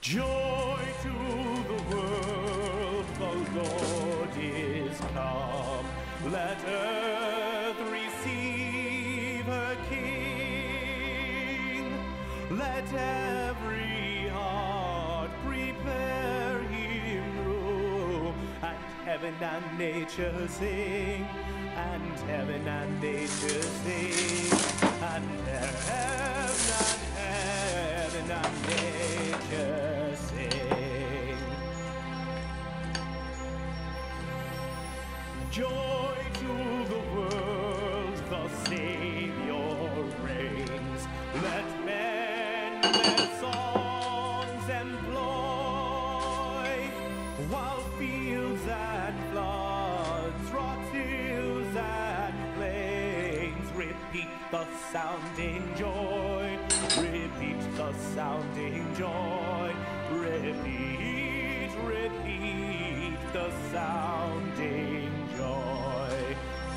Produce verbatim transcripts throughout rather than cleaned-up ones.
Joy to the world, the Lord is come. Let earth receive her King. Let every heart prepare him room. And heaven and nature sing. And heaven and nature sing. And heaven and heaven and nature sing. Joy to the world, the Savior reigns. Let men their songs employ, while fields and floods, rocks, hills and plains repeat the sounding joy. Repeat the sounding joy. Repeat, repeat the sounding joy.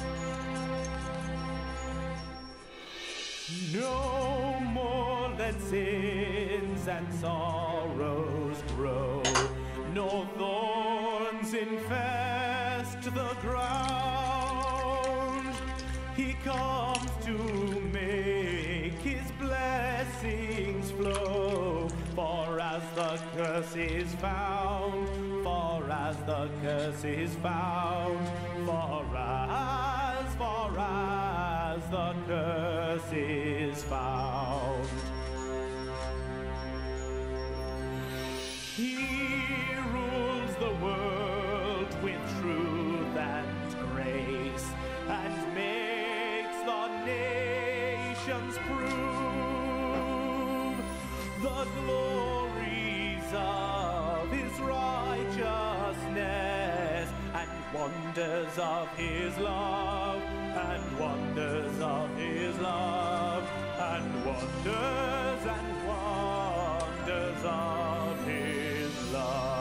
No more let sins and sorrows grow, nor thorns infest the ground. He comes to make his blessings flow. For as the curse is found, for as the curse is found, for as, for as the curse is found. He rules the world with truth and grace, and makes the nations prove the glories of his righteousness, and wonders of his love, and wonders of his love, and wonders and wonders of his love.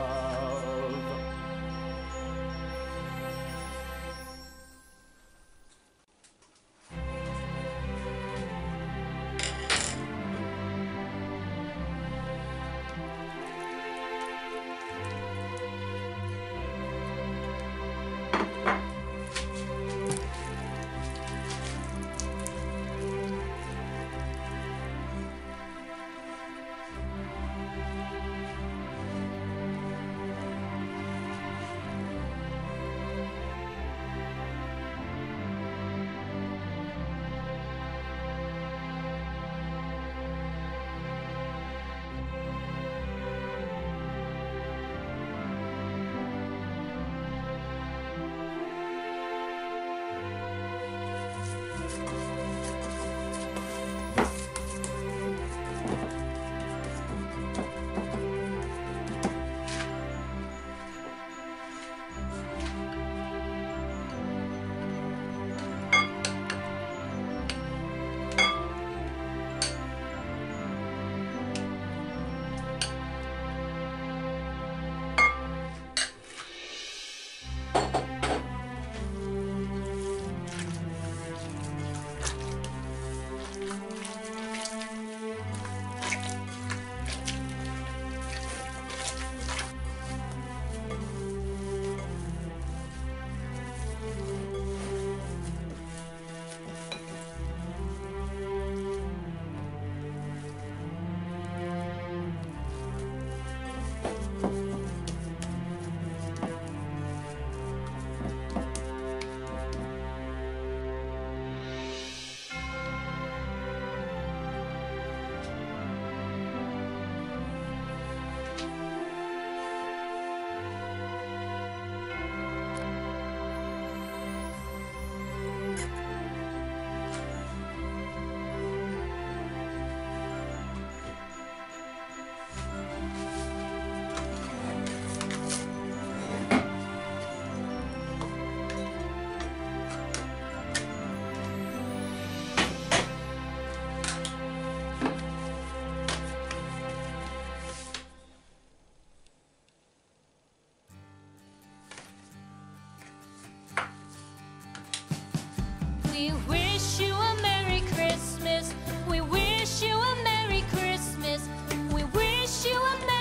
We wish you a Merry Christmas. We wish you a Merry Christmas. We wish you a Merry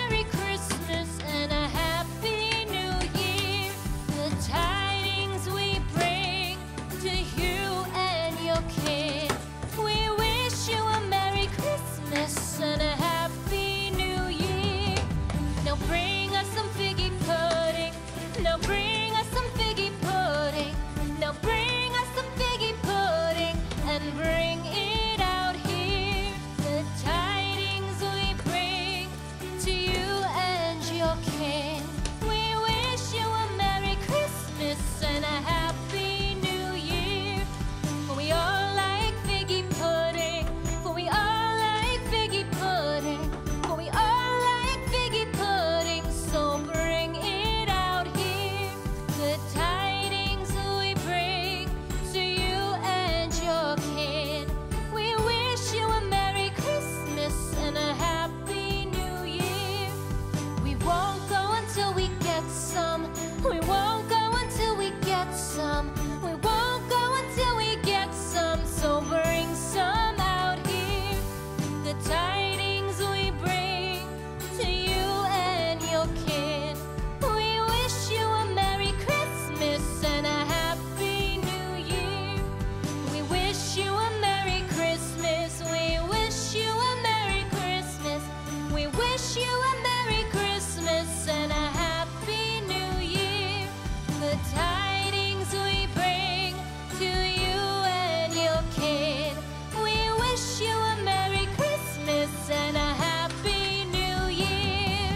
We wish you a Merry Christmas and a Happy New Year. The tidings we bring to you and your kid. We wish you a Merry Christmas and a Happy New Year.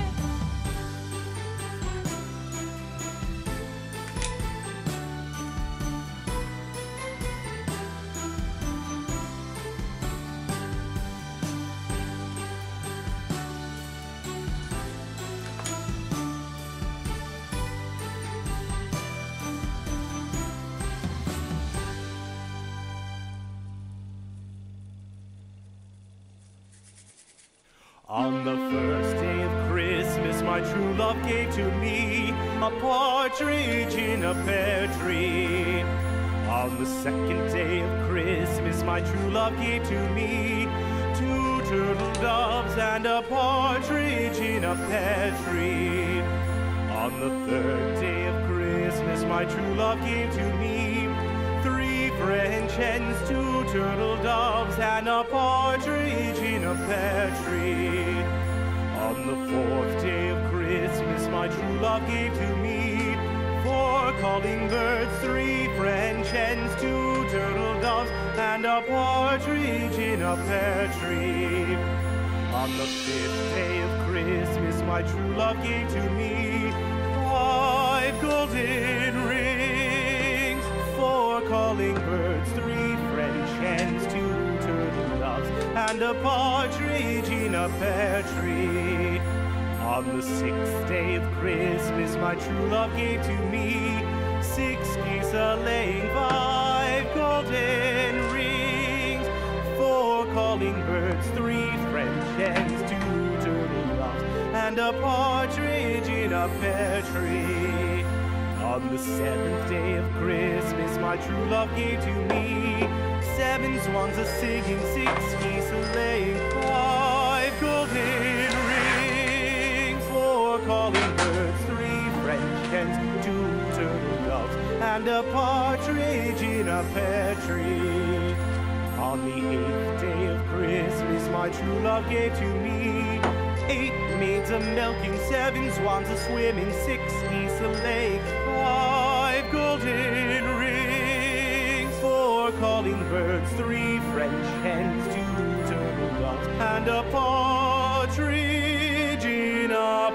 On the first day of Christmas, my true love gave to me a partridge in a pear tree. On the second day of Christmas, my true love gave to me two turtle doves and a partridge in a pear tree. On the third day of Christmas, my true love gave to me three French hens, two turtle doves, and a partridge in a pear tree. On the fourth day of Christmas, my true love gave to me four calling birds, three French hens, two turtle doves, and a partridge in a pear tree. On the fifth day of Christmas, my true love gave to me five golden rings, four calling birds, three French hens, two turtle doves, and a partridge in a pear tree. On the sixth day of Christmas, my true love gave to me six geese a-laying, five golden rings, four calling birds, three French hens, two turtle doves, and a partridge in a pear tree. On the seventh day of Christmas, my true love gave to me seven swans a-singing, six geese a-laying, five golden rings, four calling birds, three French hens, two turtle doves, and a partridge in a pear tree. On the eighth day of Christmas, my true love gave to me eight maids a-milking, seven swans a-swimming, six geese a-laying, five golden rings, four calling birds, three French hens, two turtle doves, and a partridge in a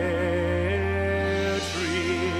pear tree.